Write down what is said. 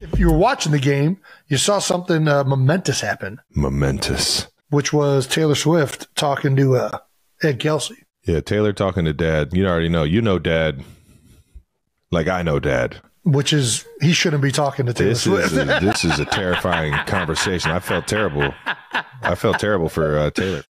If you were watching the game, you saw something momentous happen. Momentous. Which was Taylor Swift talking to Ed Kelce. Yeah, Taylor talking to Dad. You already know. You know Dad like I know Dad. Which is, he shouldn't be talking to Taylor Swift. This is a terrifying conversation. I felt terrible. I felt terrible for Taylor.